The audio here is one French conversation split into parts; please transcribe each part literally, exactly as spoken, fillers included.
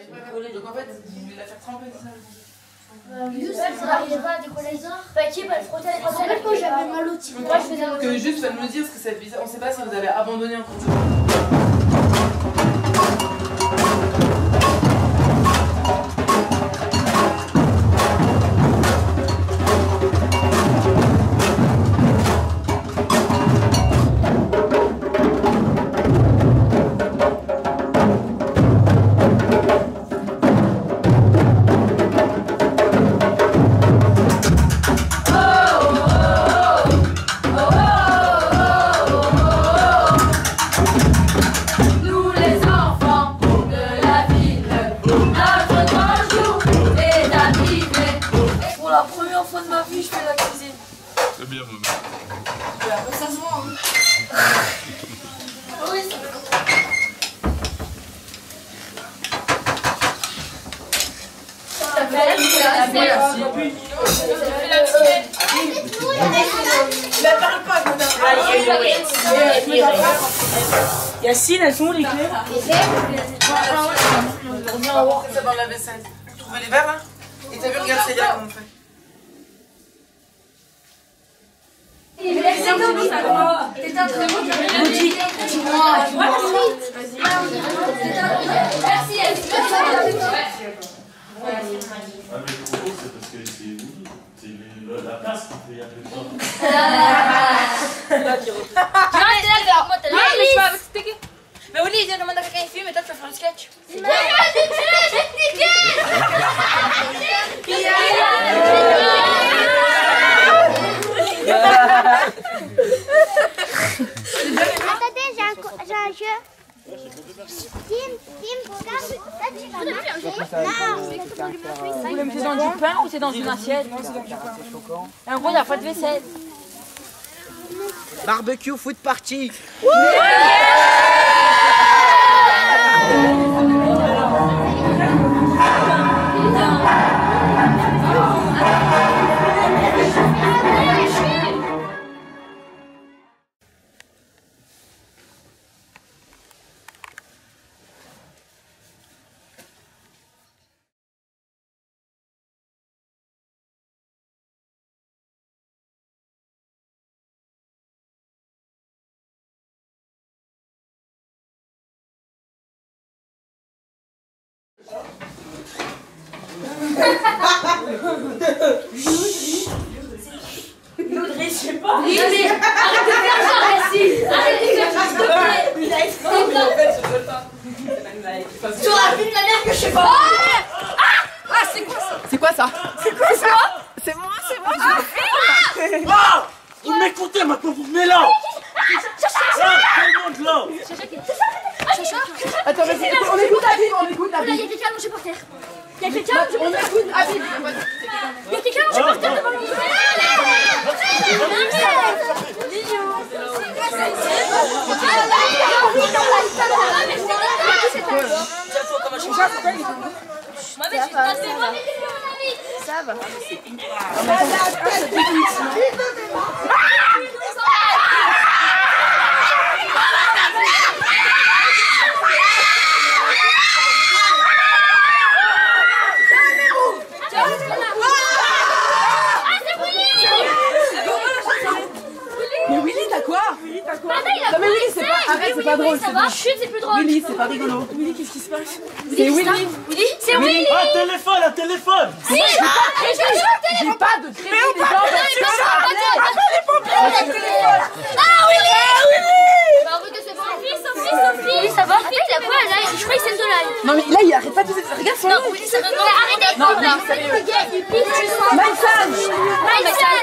Donc en fait, il la faire tremper, c'est ça. Ça n'arrivait pas à décoller. Bah, qui va le frotter à l'écran? Moi j'avais mal au type. Moi je faisais un Que juste, faites nous dire ce que c'est bizarre. On sait pas si vous avez abandonné en cours de. C'est bien, maman. Ça se voit. Oui, ça fait la Yacine, elles sont où les clés? C'est dans la vaisselle. Trouver les verres là? Et t'as vu, regarde Célia comment on fait. T'es un très beau, dis-moi, merci, Ah mais trop beau, c'est parce que c'est c'est la place qui fait un peu de temps. Mais Oli, il demande à quelqu'un de filmer, mais toi tu vas faire le sketch. C'est Attendez, j'ai un, j'ai un jeu. Tim, Tim, regarde. Là, tu vas marcher. Non, Vous voulez me faire dans du pain ou c'est dans une assiette? Non, c'est dans du pain. En gros, il n'y a pas de vaisselle. Barbecue foot party. Loudry, je sais pas. Oui, mais arrête de faire ça, merci. Arrête de faire ça, s'il te plaît. Sur la vie de ma mère que je sais pas. Ah, c'est quoi ça? C'est quoi ça? C'est quoi ça? C'est moi, c'est moi, je le fais. Ah! Vous m'écoutez maintenant, vous venez là! Là, tout le monde là! Attends, vas-y, on écoute Habib, on écoute Il y a Habib. quelqu'un allongé par terre. Il y a quelqu'un allongé On par terre. écoute Habib. Il y a quelqu'un allongé par terre devant nous. Ça va. Mais Willy, t'as quoi? Willy, t'as quoi? Non mais Willy, c'est pas... Arrête, c'est pas drôle. Ça va, chut, c'est plus drôle. Willy, c'est pas rigolo. Willy, qu'est-ce qui se passe? C'est Willy. Willy, c'est Willy. Un téléphone, un téléphone! Si, j'ai pas de crédit, les gens. Ah, Willy! Bah, en fait, c'est pas Sophie, Sophie, Sophie. Oui, ça va? Il a quoi là? Je crois qu'il sait de là. Non mais là, il arrête pas de dire... Regarde son nom. Non, Willy, ça va. Arrêtez. Non, Willy, sérieux. Maïsan. Maïsan.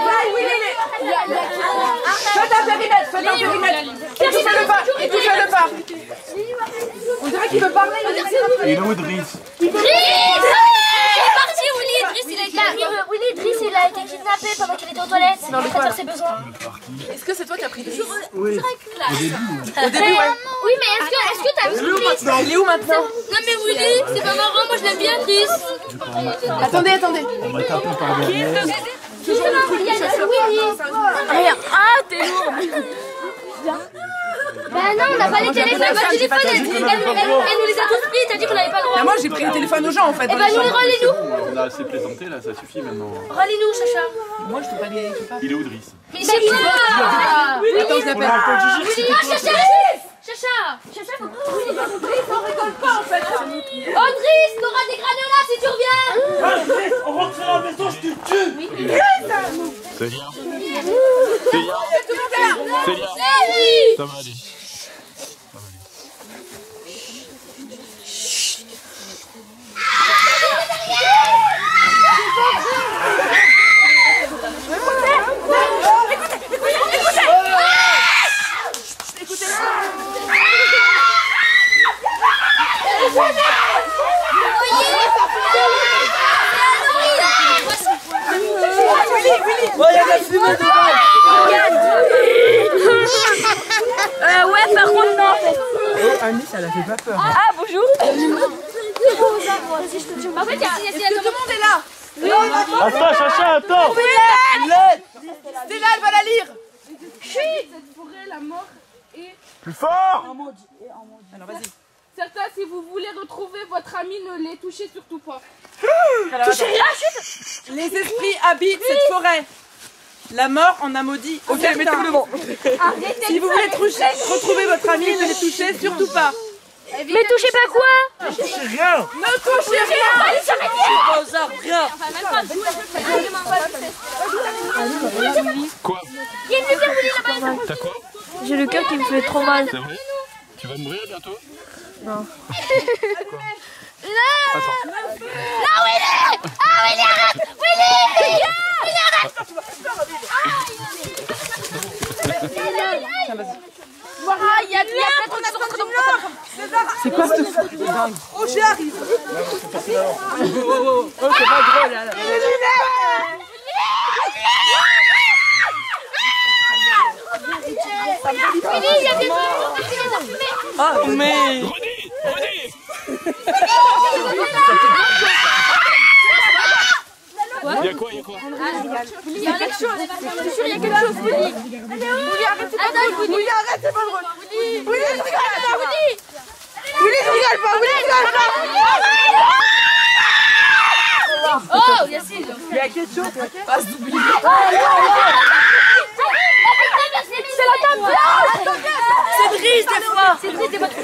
Fais ta périmètre, fais ta périmètre. Et touche-le pas, et touche-le pas. On dirait qu'il veut parler. Il est où Driss? Driss! Il est parti, Willy. Driss, il a été... Willy, Driss, il a été kidnappé pendant qu'il était aux toilettes. Il va faire ses besoins. Est-ce que c'est toi qui as pris Driss? Oui. Au début. Au début, ouais. Oui, mais est-ce que est-ce que t'as vu Driss? Il est où maintenant? Non, mais Willy, c'est pas marrant. Moi, je l'aime bien, Driss. Attendez, attendez. On m'a tapé par derrière. Toujours le truc qui Willy. Rien. Ah, t'es lourd. Bah non, on n'a pas les téléphones. Bah, le téléphone, elle, elle, elle, elle nous les a tous pris. T'as dit qu'on n'avait pas le droit. Bah, moi j'ai pris le téléphone aux gens en fait. Eh bah nous, relais-nous. On a assez plaisanté là, ça suffit maintenant. Relais-nous, Chacha. Moi je peux pas les. Il est où, Driss? Mais c'est quoi? Attends, je l'appelle. Ah, Chacha! Chacha! Chacha, faut pas. On rigole pas en fait. Oh, Driss, t'auras des granolas si tu reviens. Ah, Driss, on rentre à la maison, je te tue. Célia Célia Célia Ça va aller. Euh, ouais, par contre, non. Oh, Annie, ça la fait pas peur. Ah, bonjour. En fait, il y a Est-ce que tout le monde est là? Attends, Chacha, attends. Stella, elle va la lire. Cette forêt, la mort et... Plus fort! Alors vas-y. Certains, si vous voulez retrouver votre ami, ne les touchez surtout pas. Les esprits habitent cette forêt. La mort en a maudit. Ok, mettez-vous devant. Si vous voulez toucher, retrouver votre ami, ne les touchez surtout pas. Mais touchez pas quoi? Ne touchez rien. Ne touchez rien. Pas aux arbres, rien. Quoi? Il y a une lumière brûlée là-bas. T'as quoi? J'ai le cœur qui me fait trop mal. C'est vrai? Tu vas mourir bientôt? Là! Attends. Là, Willy! Ah, Willy, arrête! Willy! Willy, arrête! Voilà, il y a de la C'est quoi ce truc de dingue? Roger arrive. Oh, c'est pas drôle là. Willy, il y a des trucs qui les a fumés! Oh mais. René! René! Il y a quoi? Il y a quoi? Il y a quelque chose! Je suis sûr, il y a quelque chose, Willy! Willy, arrête, c'est pas drôle! Willy, arrête, c'est pas drôle. Willy! Willy, je rigole pas. Willy! Willy, je rigole pas. Willy, je rigole pas. Oh, Yacine! Il y a quelque chose. Ah, s'oublie. C'est la table blanche! C'est triste des fois. C'est triste des fois!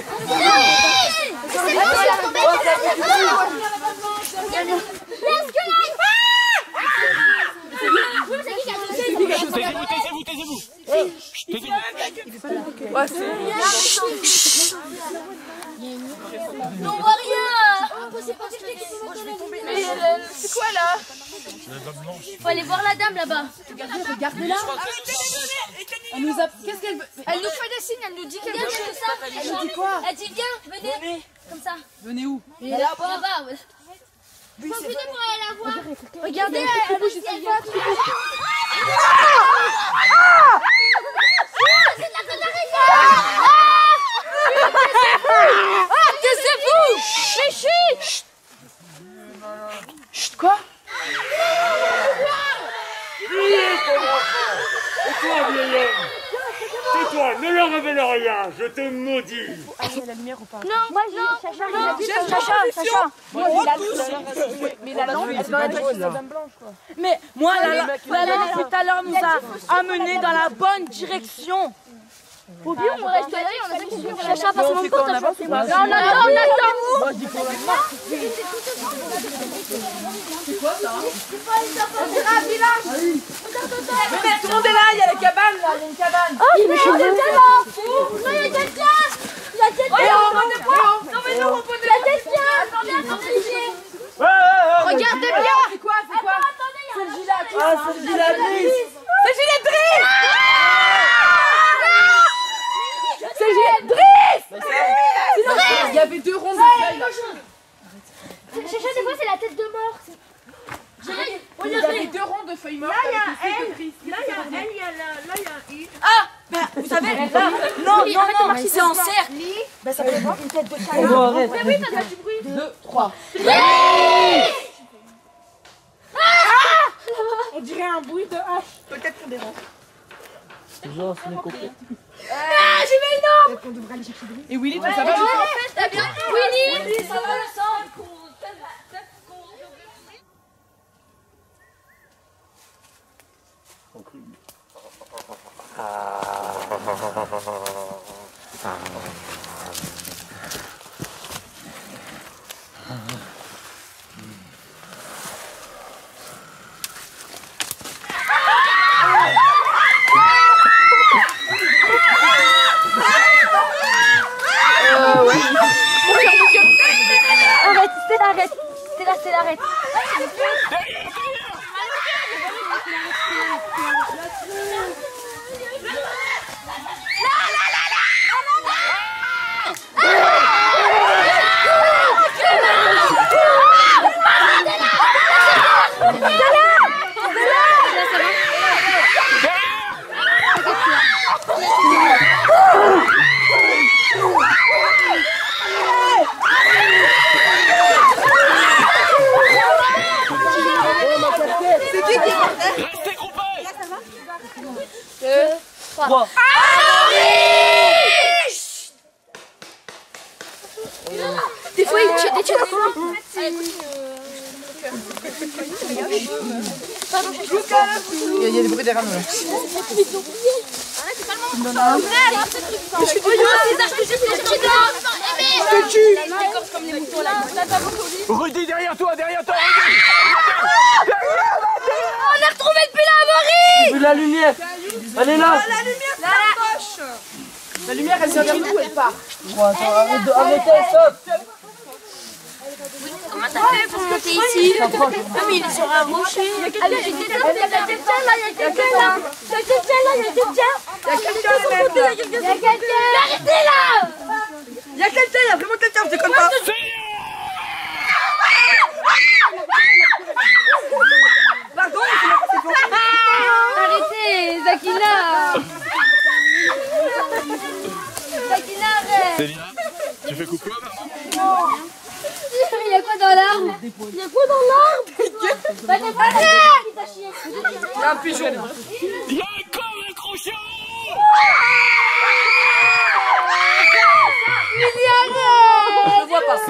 Taisez-vous, taisez-vous, taisez-vous! Taisez-vous! Ouais, c'est. On voit rien! Mais c'est quoi là? Faut aller voir la dame là-bas. Regardez-la. Elle nous a. Qu'est-ce qu'elle veut? Elle nous fait des signes, elle nous dit qu'elle Viens, veut. comme ça. Elle dit quoi? Elle dit viens, venez. Comme ça. Venez où? Là-bas. Là-bas. Profitez pour aller la voir. Regardez, elle nous dit elle va. C'est de la connerie. Taisez-vous! Mais chut! Chut, quoi? Et toi, vieil homme? Tais-toi, ne leur révèle rien, je te maudis. Non, moi je Chacha, Chacha, Chacha. Mais la lampe, elle doit être la dame blanche quoi. Mais moi, la, la, la lampe tout à l'heure nous a amenés dans la bonne direction. Faut bien, on reste là, on a pas qui suivre. Chacha, passe On mon fait quoi? On porte. avance ou pas? Non, on attend, on attend. Moi, je dis qu'on avance. C'est quoi ça? On dirait un village. Mais tout le monde est là, il y a la cabane là, il y a une cabane. Oh, mais je suis tellement fou. Non, il y a quelqu'un. Il y a quelqu'un. Oh, on est quoi? Non mais non, on peut Il y a quelqu'un. Attendez, attendez. Regardez bien. C'est quoi? C'est quoi? Attendez, il y a un Gilles. Ah, c'est Gilles Driss. C'est Gilles Driss. C'est Gilles Driss. Il y avait deux ronds de feuilles. Chacha, c'est quoi? C'est la tête de mort. Il y avait deux ronds de feuilles mortes. Là, il y a un L. Là, il y a un L, il y a là, là, il y a un I. Ah, ben, vous savez, là, non, non, non, c'est en cercle. Ben, ça peut être une tête de chat. Bon, arrête. Mais oui, ça fait du bruit. Deux, trois. On dirait un bruit de hache. Peut-être qu'on dérange. Genre, c'est les copains. Ah j'ai mis le nom. On devrait aller chercher des Et Willy, toi, Ouais, ça va? ouais, t'as bien Willy, Willy, ça va le sang. Arrête, c'est l'arrête. C'est là, c'est l'arrête. Restez groupés. Deux, trois. Des fois, il tue des tueurs. Il y a des bruits derrière nous. Là. Rudy, derrière toi, derrière toi, On a retrouvé depuis la Amaury. Vu la lumière. Elle est là. La lumière s'approche. La lumière, elle vient vers nous, elle part. Arrêtez, stop. Comment t'as fait pour monter ici? Ah mais il est sur un rocher. Il y a quelqu'un là, il y a quelqu'un là, il y a quelqu'un là. Il y a quelqu'un là, il y a quelqu'un. Il y a quelqu'un là. Il y a quelqu'un. Arrêtez là. Il y a quelqu'un, il y a vraiment quelqu'un, je déconne pas. Pardon, c'est bon. Arrêtez, Zakina. Zakina, arrête. Célia, tu fais coucou à maman? Il y a quoi dans l'arbre? Il y a quoi dans l'arbre? Bah t'es pas là. Il y a un pigeon. Il y a un corps accroché en haut. Je le vois pas.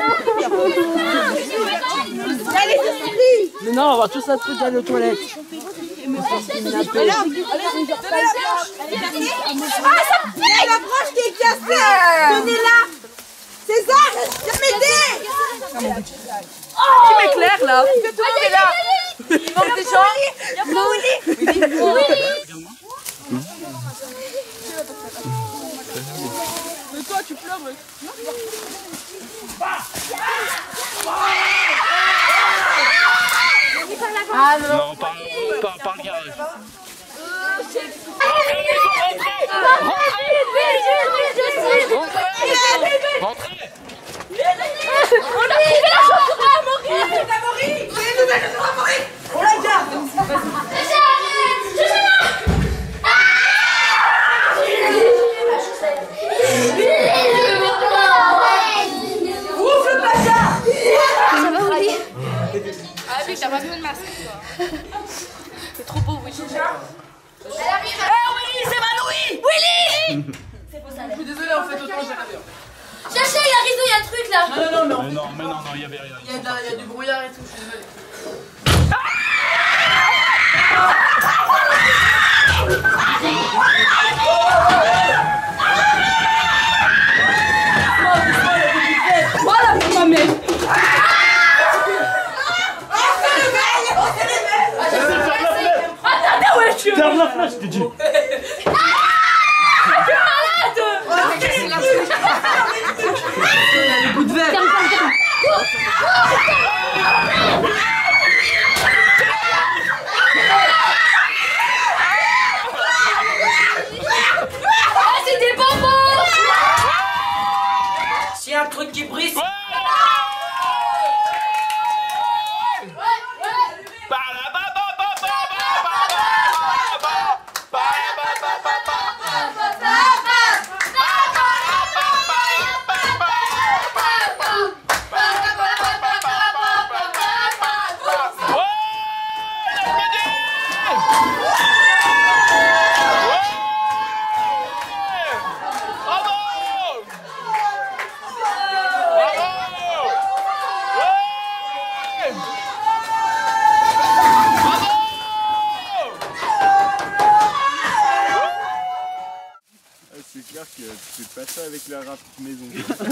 Il y a les esprits. Mais non, on va tous être tous aller aux toilettes. Allez, allez, donnez la broche. Ah, ça pique. La broche qui est cassée. Donnez-la. César, viens m'aider. Qui m'éclaire là? Que tout le monde est là. Il manque des gens. Il y a pas Willy. Willy. Mais toi, tu pleures. Ah non, non, par, par, par le garage. Rentrez, rentrez, rentrez. On a trouvé la chaussure à Amaury. C'est Amaury. C'est nous la chaussure à Amaury. On la garde. Ouvre le bazar. Ça va, Willy? Ah oui, t'as pas besoin de masque. C'est trop beau, Willy. Eh Willy, c'est Manoui. Willy! Je suis désolé, en fait, autant j'ai rien. Cherchez, il y a Rizo, il y a un truc là. Non, non, non, mais Mais non, mais non, non, il y avait rien. il y a de la- il y a du brouillard et tout, je suis désolé. Voilà pour ma mère. Ferme la fenêtre, je t'ai dit. Les bouts de verre. Ah, c'est des bonbons. S'il y a un truc qui brise. tu fais pas ça avec la râpe maison.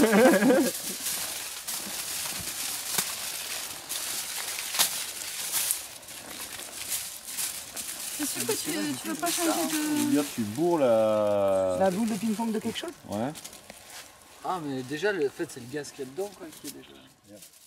C'est sûr que tu, tu veux pas changer de... Dire tu bourres la... La boule de ping-pong de quelque chose? Ouais. Ah mais déjà le fait c'est le gaz qu'il y a dedans quoi qui est déjà.